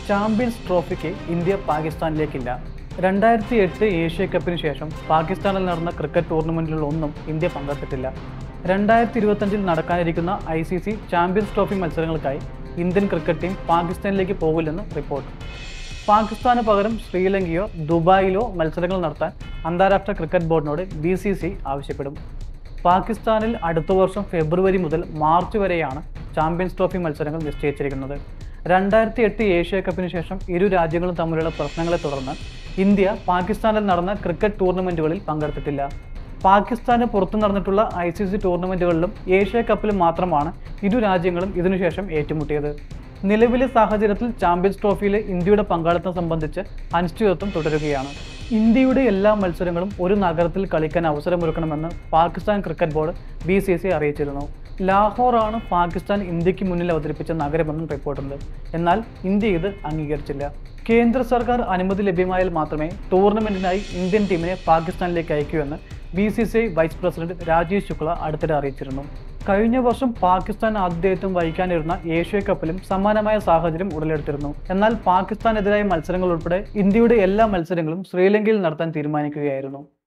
Champions ട്രോഫിക്ക് India പാകിസ്ഥാനിലേക്കില്ല. 2008 Asia കപ്പിന് ശേഷം പാകിസ്ഥാനിൽ നടന്ന ക്രിക്കറ്റ് ടൂർണമെന്റുകളിലൊന്നും ഇന്ത്യ പങ്കെടുത്തിട്ടില്ല. 2025 നടക്കാനിരിക്കുന്ന ICC ചാമ്പ്യൻസ് ട്രോഫി മത്സരങ്ങൾക്കായി ഇന്ത്യൻ ക്രിക്കറ്റ് ടീം പാകിസ്ഥാനിലേക്ക് പോകില്ലെന്ന് റിപ്പോർട്ട്. പാകിസ്ഥാന് പകരം ശ്രീലങ്കയോ ദുബായിലോ മത്സരങ്ങൾ നടത്താൻ അന്താരാഷ്ട്ര ക്രിക്കറ്റ് ബോർഡിനോട് BCCI ആവശ്യപ്പെടും. പാകിസ്ഥാനിൽ അടുത്ത വർഷം ഫെബ്രുവരി മുതൽ മാർച്ച് വരെയാണ് ചാമ്പ്യൻസ് ട്രോഫി മത്സരങ്ങൾ നിശ്ചയിച്ചിരിക്കുന്നത്. 2008 ഏഷ്യ കപ്പിന് ശേഷം ഇരു രാജ്യങ്ങളും തമ്മിലുള്ള പ്രശ്നങ്ങളെ തുടർന്ന് ഇന്ത്യ പാകിസ്ഥാനിൽ നടന്ന ക്രിക്കറ്റ് ടൂർണമെന്റുകളിൽ പങ്കെടുത്തിട്ടില്ല. പാകിസ്ഥാന് പുറത്തു നടന്നിട്ടുള്ള ICC ടൂർണമെന്റുകളിലും ഏഷ്യ കപ്പിലും മാത്രമാണ് ഇരു രാജ്യങ്ങളും ഇതിനുശേഷം ഏറ്റുമുട്ടിയത്. നിലവിലെ സാഹചര്യത്തിൽ ചാമ്പ്യൻസ് ട്രോഫിയിലെ ഇന്ത്യയുടെ പങ്കാളിത്തം സംബന്ധിച്ച് അനിശ്ചിതത്വം തുടരുകയാണ്. ഇന്ത്യയുടെ എല്ലാ മത്സരങ്ങളും ഒരു നഗരത്തിൽ കളിക്കാൻ അവസരമൊരുക്കണമെന്ന് പാകിസ്ഥാൻ ക്രിക്കറ്റ് ബോർഡ് BCCI അറിയിച്ചിരുന്നു. ലാഹോറാണ് പാകിസ്ഥാൻ ഇന്ത്യക്ക് മുന്നിൽ അവതരിപ്പിച്ച നഗരമെന്നും റിപ്പോർട്ടുണ്ട്. എന്നാൽ ഇന്ത്യ ഇത് അംഗീകരിച്ചില്ല. കേന്ദ്ര സർക്കാർ അനുമതി ലഭ്യമായാൽ മാത്രമേ ടൂർണമെന്റിനായി ഇന്ത്യൻ ടീമിനെ പാകിസ്ഥാനിലേക്ക് അയക്കൂ എന്ന് BCCI vice president Rajeev Shukla അടുത്തിടെ അറിയിച്ചിരുന്നു. കഴിഞ്ഞ വർഷം പാകിസ്ഥാൻ ആതിഥേയത്വം വഹിക്കാനിരുന്ന ഏഷ്യ കപ്പിലും സമാനമായ സാഹചര്യം ഉടലെടുത്തിരുന്നു. എന്നാൽ പാകിസ്ഥാനെതിരായ മത്സരങ്ങൾ ഉൾപ്പെടെ ഇന്ത്യയുടെ എല്ലാ മത്സരങ്ങളും ശ്രീലങ്കയിൽ നടത്താൻ തീരുമാനിക്കുകയായിരുന്നു.